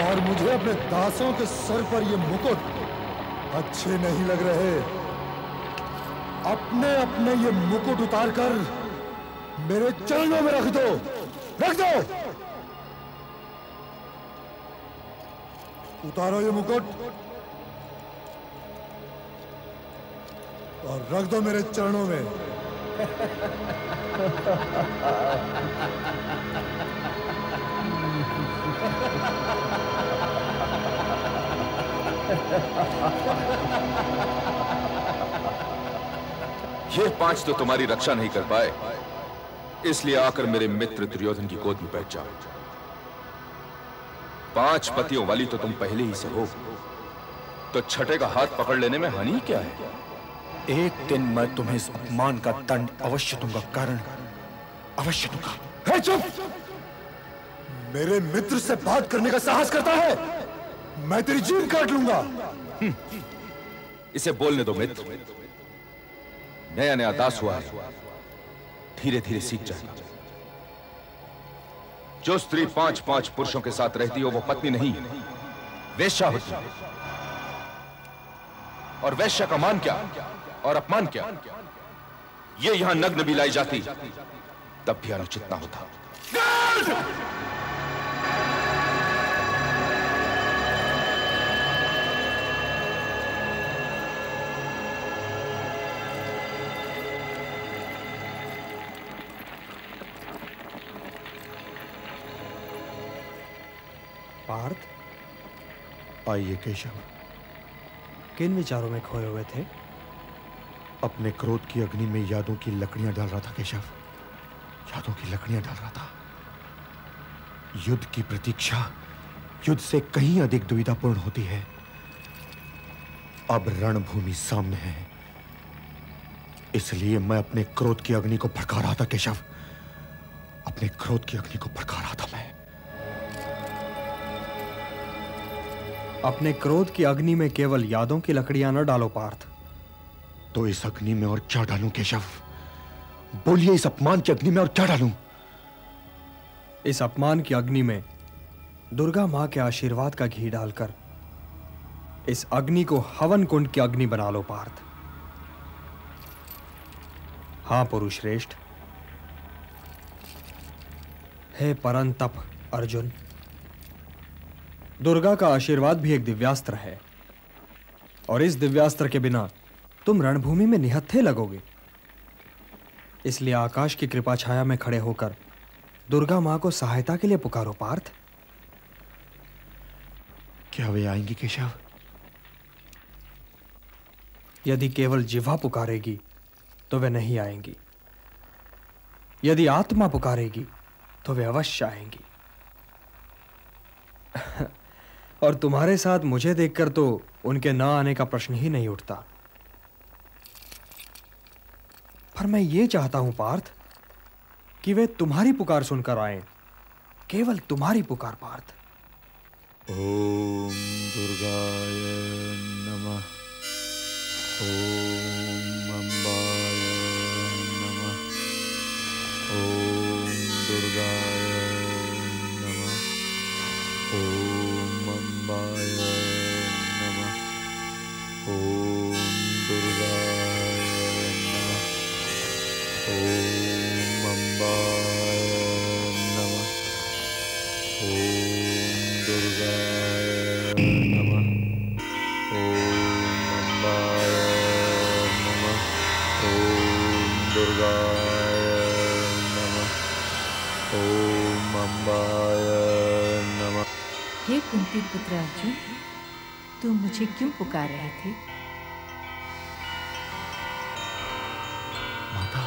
और मुझे अपने दासों के सर पर ये मुकुट अच्छे नहीं लग रहे। अपने अपने ये मुकुट उतारकर मेरे चरणों में रख दो, रख दो। उतारो ये मुकुट और रख दो मेरे चरणों में। ये 5 तो तुम्हारी रक्षा नहीं कर पाए, इसलिए आकर मेरे मित्र दुर्योधन की गोद में बैठ जाओ। 5 पतियों वाली तो तुम पहले ही से हो, तो छठे का हाथ पकड़ लेने में हानि क्या है? एक दिन मैं तुम्हें इस अपमान का दंड अवश्य दूंगा, कारण अवश्य दूंगा। है चुप! मेरे मित्र से बात करने का साहस करता है, मैं तेरी जीभ काट लूंगा। इसे बोलने दो मित्र, नया नया दास हुआ है, धीरे धीरे सीख जाएगा। जो स्त्री 5-5 पुरुषों के साथ रहती हो वो पत्नी नहीं, वेश्या होती है। और वेश्या का मान क्या और अपमान क्या, ये यहां नग्न भी लाई जाती तब भी अनुचित ना होता। पार्थ, आइए केशव। किन विचारों में खोए हुए थे? अपने क्रोध की अग्नि में यादों की लकड़ियां डाल रहा था केशव, यादों की लकड़ियां डाल रहा था। युद्ध की प्रतीक्षा युद्ध से कहीं अधिक दुविधापूर्ण होती है। अब रणभूमि सामने है, इसलिए मैं अपने क्रोध की अग्नि को भड़का रहा था केशव, अपने क्रोध की अग्नि को भड़का रहा था मैं। अपने क्रोध की अग्नि में केवल यादों की लकड़ियां न डालो पार्थ। तो इस अग्नि में और क्या डालूं केशव? बोलिए, इस अपमान की अग्नि में और क्या डालूं? इस अपमान की अग्नि में दुर्गा मां के आशीर्वाद का घी डालकर इस अग्नि को हवन कुंड की अग्नि बना लो पार्थ। हां पुरुष श्रेष्ठ। हे परंतप अर्जुन, दुर्गा का आशीर्वाद भी एक दिव्यास्त्र है, और इस दिव्यास्त्र के बिना तुम रणभूमि में निहत्थे लगोगे। इसलिए आकाश की कृपा छाया में खड़े होकर दुर्गा मां को सहायता के लिए पुकारो पार्थ। क्या वे आएंगी केशव? यदि केवल जिह्वा पुकारेगी तो वे नहीं आएंगी, यदि आत्मा पुकारेगी तो वे अवश्य आएंगी। और तुम्हारे साथ मुझे देखकर तो उनके न आने का प्रश्न ही नहीं उठता। पर मैं ये चाहता हूं पार्थ कि वे तुम्हारी पुकार सुनकर आएं, केवल तुम्हारी पुकार पार्थ। ओम दुर्गाय नमः। ओम अम्बाय नमः। ओम दुर्गाय नमः। ओम अम्बाय नमः। ओम दुर्गाय नमः। ओम अम्बाय नमः। ओम दुर्गाय नमः। ओम अम्बाय नमः। ओम दुर्गाय नमः। ओम अम्बाय नमः। हे कुंती पुत्र अर्जुन, तुम मुझे क्यों पुकार रहे थे? माता,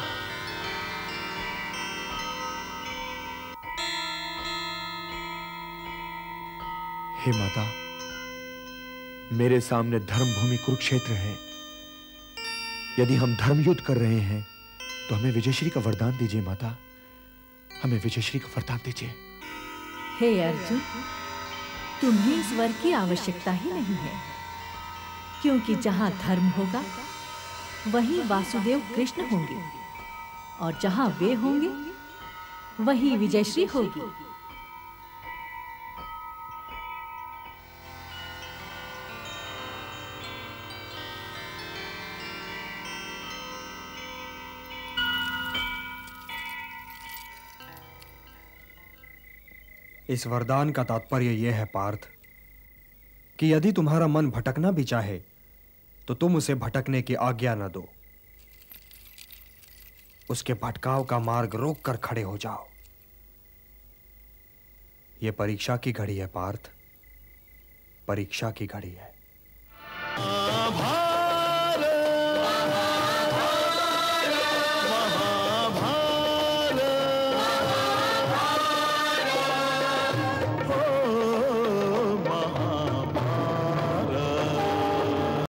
हे माता, मेरे सामने धर्मभूमि कुरुक्षेत्र है। यदि हम धर्म युद्ध कर रहे हैं तो हमें विजयश्री का वरदान दीजिए माता, हमें विजयश्री का वरदान दीजिए। हे अर्जुन, तुम्हें इस वर की आवश्यकता ही नहीं है, क्योंकि जहां धर्म होगा वहीं वासुदेव कृष्ण होंगे, और जहां वे होंगे वहीं विजयश्री होगी। इस वरदान का तात्पर्य यह है पार्थ कि यदि तुम्हारा मन भटकना भी चाहे तो तुम उसे भटकने की आज्ञा न दो। उसके भटकाव का मार्ग रोक कर खड़े हो जाओ। यह परीक्षा की घड़ी है पार्थ, परीक्षा की घड़ी है।